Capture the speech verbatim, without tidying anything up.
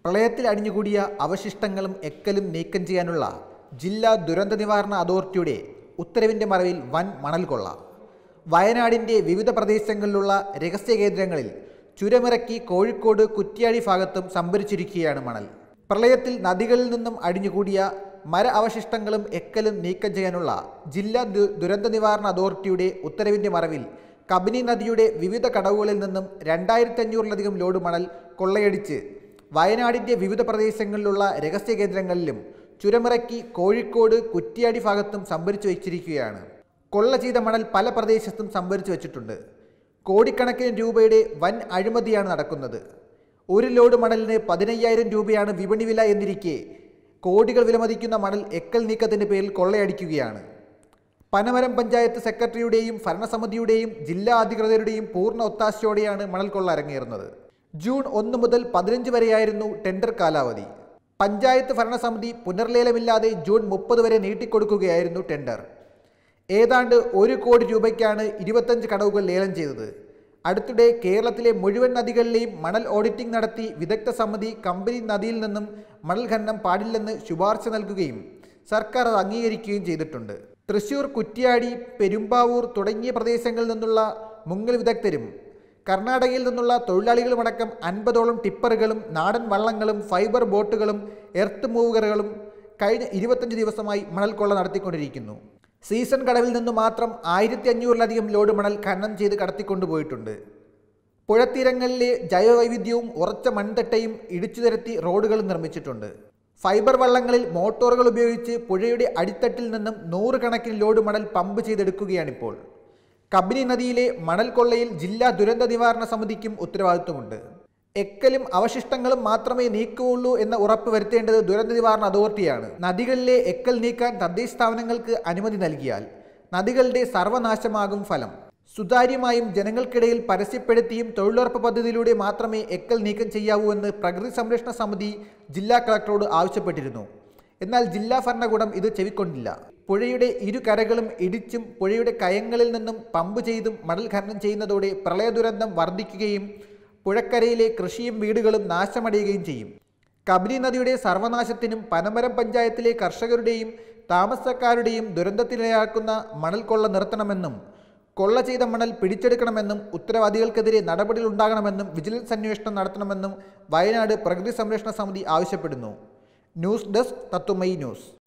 പ്രളയത്തിൽ അടിഞ്ഞുകൂടിയ അവശിഷ്ടങ്ങളും എക്കലും നീക്കം ചെയ്യാനുള്ള ജില്ലാ ദുരന്ത നിവാരണ അതോറിറ്റിയുടെ ഉത്തരവിൻ്റെ മറവിൽ വൻ മണൽ കൊള്ള. വയനാടിൻ്റെ വിവിധ പ്രദേശങ്ങളിലുള്ള രഹസ്യ കേന്ദ്രങ്ങളിൽ ചുരമിറക്കി കോഴിക്കോട് കുറ്റ്യാടി ഭാഗത്തും സംഭരിച്ചിരിക്കുകയാണ് മണൽ. പ്രളയത്തിൽ നദികളിൽ നിന്നും അടിഞ്ഞുകൂടിയ മര അവശിഷ്ടങ്ങളും എക്കലും നീക്കം ചെയ്യാനുള്ള ജില്ലാ ദുരന്ത നിവാരണ അതോറിറ്റിയുടെ ഉത്തരവിൻ്റെ മറവിൽ കബനി നദിയുടെ വിവിധ കടവുകളിൽ നിന്നും രണ്ടായിരത്തി അഞ്ഞൂറിലധികം ലോഡ് മണൽ കൊള്ളയടിച്ച് വയനാടിൻ്റെ വിവിധ പ്രദേശങ്ങളിലുള്ള രഹസ്യ കേന്ദ്രങ്ങളിലും ചുരമിറക്കി കോഴിക്കോട് കുറ്റ്യാടി ഭാഗത്തും സംഭരിച്ചു വച്ചിരിക്കുകയാണ്. കൊള്ള ചെയ്ത മണൽ പല പ്രദേശത്തും സംഭരിച്ചു വച്ചിട്ടുണ്ട്. കോടിക്കണക്കിന് രൂപയുടെ വൻ അഴിമതിയാണ് നടക്കുന്നത്. ഒരു ലോഡ് മണലിന് പതിനയ്യായിരം രൂപയാണ് വിപണി വില എന്നിരിക്കെ കോടികൾ വിലമതിക്കുന്ന മണൽ എക്കൽ നീക്കത്തിൻ്റെ പേരിൽ കൊള്ളയടിക്കുകയാണ്. പനമരം പഞ്ചായത്ത് സെക്രട്ടറിയുടെയും ഭരണസമിതിയുടെയും ജില്ലാ അധികൃതരുടെയും പൂർണ്ണ ഒത്താശയോടെയാണ് മണൽ കൊള്ള അരങ്ങേറുന്നത്. ജൂൺ ഒന്ന് മുതൽ പതിനഞ്ച് വരെയായിരുന്നു ടെൻഡർ കാലാവധി. പഞ്ചായത്ത് ഭരണസമിതി പുനർലേലമില്ലാതെ ജൂൺ മുപ്പത് വരെ നീട്ടിക്കൊടുക്കുകയായിരുന്നു ടെൻഡർ. ഏതാണ്ട് ഒരു കോടി രൂപയ്ക്കാണ് ഇരുപത്തഞ്ച് കടവുകൾ ലേലം ചെയ്തത്. അടുത്തിടെ കേരളത്തിലെ മുഴുവൻ നദികളിലെയും മണൽ ഓഡിറ്റിംഗ് നടത്തി വിദഗ്ധ സമിതി കമ്പനി നദിയിൽ നിന്നും മണൽ ഖനനം പാടില്ലെന്ന് ശുപാർശ നൽകുകയും സർക്കാർ അത് അംഗീകരിക്കുകയും ചെയ്തിട്ടുണ്ട്. തൃശൂർ, കുറ്റ്യാടി, പെരുമ്പാവൂർ തുടങ്ങിയ പ്രദേശങ്ങളിൽ നിന്നുള്ള മുങ്ങൽ വിദഗ്ധരും കർണാടകയിൽ നിന്നുള്ള തൊഴിലാളികളുമടക്കം അൻപതോളം ടിപ്പറുകളും നാടൻ വള്ളങ്ങളും ഫൈബർ ബോട്ടുകളും എർത്ത് മൂവറുകളും കഴിഞ്ഞ ഇരുപത്തഞ്ച് ദിവസമായി മണൽ കൊള്ള നടത്തിക്കൊണ്ടിരിക്കുന്നു. സീസൺ കടവിൽ നിന്നു മാത്രം ആയിരത്തി അഞ്ഞൂറിലധികം ലോഡ് മണൽ ഖനനം ചെയ്ത് കടത്തിക്കൊണ്ടുപോയിട്ടുണ്ട്. പുഴത്തീരങ്ങളിലെ ജൈവവൈവിധ്യവും ഉറച്ച മൺതട്ടയും ഇടിച്ചു നിരത്തി റോഡുകൾ നിർമ്മിച്ചിട്ടുണ്ട്. ഫൈബർ വള്ളങ്ങളിൽ മോട്ടോറുകൾ ഉപയോഗിച്ച് പുഴയുടെ അടിത്തട്ടിൽ നിന്നും നൂറുകണക്കിന് ലോഡ് മണൽ പമ്പ് ചെയ്തെടുക്കുകയാണിപ്പോൾ. കബനി നദിയിലെ മണൽ കൊള്ളയിൽ ജില്ലാ ദുരന്ത നിവാരണ സമിതിക്കും ഉത്തരവാദിത്വമുണ്ട്. എക്കലും അവശിഷ്ടങ്ങളും മാത്രമേ നീക്കുള്ളൂ എന്ന ഉറപ്പ് വരുത്തേണ്ടത് ദുരന്ത നിവാരണ അതോറിറ്റിയാണ്. നദികളിലെ എക്കൽ നീക്കാൻ തദ്ദേശ സ്ഥാപനങ്ങൾക്ക് അനുമതി നൽകിയാൽ നദികളുടെ സർവനാശമാകും ഫലം. സുതാര്യമായും ജനങ്ങൾക്കിടയിൽ പരസ്യപ്പെടുത്തിയും തൊഴിലുറപ്പ് പദ്ധതിയിലൂടെ മാത്രമേ എക്കൽ നീക്കം ചെയ്യാവൂ എന്ന് പ്രകൃതി സംരക്ഷണ സമിതി ജില്ലാ കളക്ടറോട് ആവശ്യപ്പെട്ടിരുന്നു. എന്നാൽ ജില്ലാ ഭരണകൂടം ഇത് ചെവിക്കൊണ്ടില്ല. പുഴയുടെ ഇരു കരകളും ഇടിച്ചും പുഴയുടെ കയങ്ങളിൽ നിന്നും പമ്പ് ചെയ്തും മണൽ ഖനനം ചെയ്യുന്നതോടെ പ്രളയ ദുരന്തം വർദ്ധിക്കുകയും പുഴക്കരയിലെ കൃഷിയും വീടുകളും നാശമടയുകയും ചെയ്യും. കബനി നദിയുടെ സർവനാശത്തിനും പനമരം പഞ്ചായത്തിലെ കർഷകരുടെയും താമസക്കാരുടെയും ദുരന്തത്തിനിരയാക്കുന്ന മണൽ കൊള്ള നിർത്തണമെന്നും കൊള്ള ചെയ്ത മണൽ പിടിച്ചെടുക്കണമെന്നും ഉത്തരവാദികൾക്കെതിരെ നടപടികളുണ്ടാകണമെന്നും വിജിലൻസ് അന്വേഷണം നടത്തണമെന്നും വയനാട് പ്രകൃതി സംരക്ഷണ സമിതി ആവശ്യപ്പെടുന്നു. News desk Tathvamayi news.